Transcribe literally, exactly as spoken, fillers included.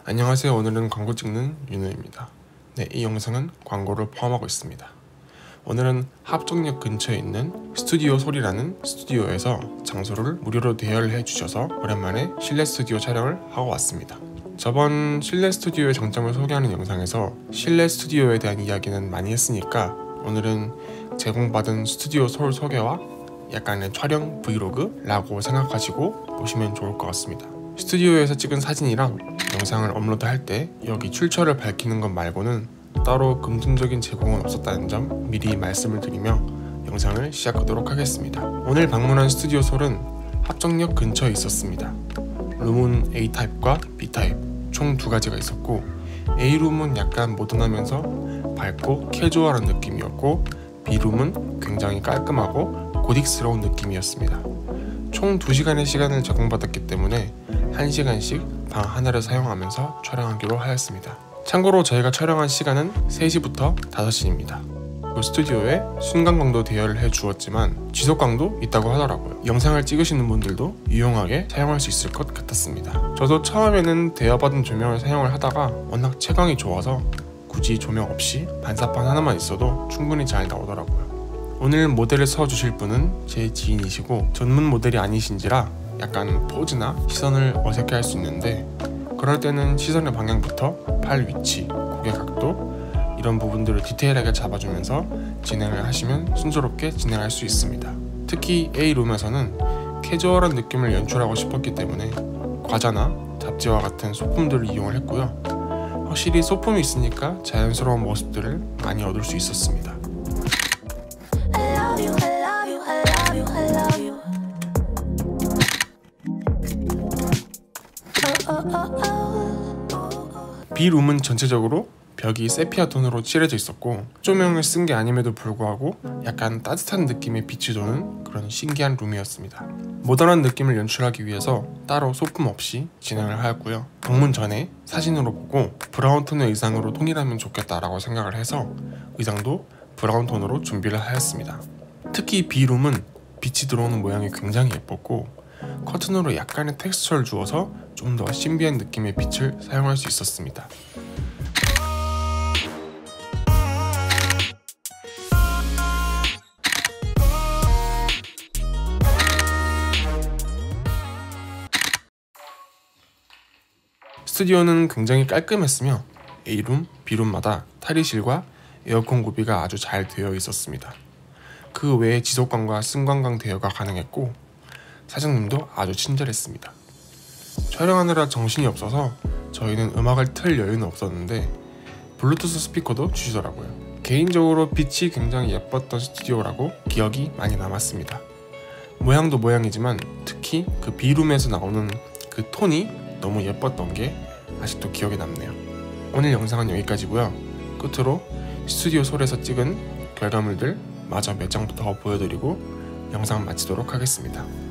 안녕하세요. 오늘은 광고 찍는 윤우입니다. 네, 이 영상은 광고를 포함하고 있습니다. 오늘은 합정역 근처에 있는 스튜디오 솔이라는 스튜디오에서 장소를 무료로 대여해 주셔서 오랜만에 실내 스튜디오 촬영을 하고 왔습니다. 저번 실내 스튜디오의 장점을 소개하는 영상에서 실내 스튜디오에 대한 이야기는 많이 했으니까 오늘은 제공받은 스튜디오 솔 소개와 약간의 촬영 브이로그라고 생각하시고 보시면 좋을 것 같습니다. 스튜디오에서 찍은 사진이랑 영상을 업로드할 때 여기 출처를 밝히는 것 말고는 따로 금전적인 제공은 없었다는 점 미리 말씀을 드리며 영상을 시작하도록 하겠습니다. 오늘 방문한 스튜디오 솔은 합정역 근처에 있었습니다. 룸은 에이 타입과 비 타입 총 두 가지가 있었고, A룸은 약간 모던하면서 밝고 캐주얼한 느낌이었고, B룸은 굉장히 깔끔하고 고딕스러운 느낌이었습니다. 총 두 시간의 시간을 제공받았기 때문에 한 시간씩 방 하나를 사용하면서 촬영하기로 하였습니다. 참고로 저희가 촬영한 시간은 세 시부터 다섯 시입니다. 그 스튜디오에 순간광도 대여를 해주었지만 지속광도 있다고 하더라고요. 영상을 찍으시는 분들도 유용하게 사용할 수 있을 것 같았습니다. 저도 처음에는 대여받은 조명을 사용을 하다가 워낙 채광이 좋아서 굳이 조명 없이 반사판 하나만 있어도 충분히 잘 나오더라고요. 오늘 모델을 서주실 분은 제 지인이시고 전문 모델이 아니신지라 약간 포즈나 시선을 어색해 할 수 있는데, 그럴 때는 시선의 방향부터 팔 위치, 고개 각도 이런 부분들을 디테일하게 잡아주면서 진행을 하시면 순조롭게 진행할 수 있습니다. 특히 A룸에서는 캐주얼한 느낌을 연출하고 싶었기 때문에 과자나 잡지와 같은 소품들을 이용을 했고요. 확실히 소품이 있으니까 자연스러운 모습들을 많이 얻을 수 있었습니다. B룸은 전체적으로 벽이 세피아 톤으로 칠해져 있었고, 조명을 쓴 게 아님에도 불구하고 약간 따뜻한 느낌의 빛이 도는 그런 신기한 룸이었습니다. 모던한 느낌을 연출하기 위해서 따로 소품 없이 진행을 하였고요. 방문 전에 사진으로 보고 브라운 톤의 의상으로 통일하면 좋겠다라고 생각을 해서 의상도 브라운 톤으로 준비를 하였습니다. 특히 B룸은 빛이 들어오는 모양이 굉장히 예뻤고, 커튼으로 약간의 텍스처를 주어서 좀 더 신비한 느낌의 빛을 사용할 수 있었습니다. 스튜디오는 굉장히 깔끔했으며 A룸, B룸마다 탈의실과 에어컨 구비가 아주 잘 되어 있었습니다. 그 외에 지속광과 승광광 대여가 가능했고, 사장님도 아주 친절했습니다. 촬영하느라 정신이 없어서 저희는 음악을 틀 여유는 없었는데 블루투스 스피커도 주시더라고요. 개인적으로 빛이 굉장히 예뻤던 스튜디오라고 기억이 많이 남았습니다. 모양도 모양이지만 특히 그 B룸에서 나오는 그 톤이 너무 예뻤던 게 아직도 기억에 남네요. 오늘 영상은 여기까지고요. 끝으로 스튜디오 솔에서 찍은 결과물들 마저 몇 장 더 보여드리고 영상 마치도록 하겠습니다.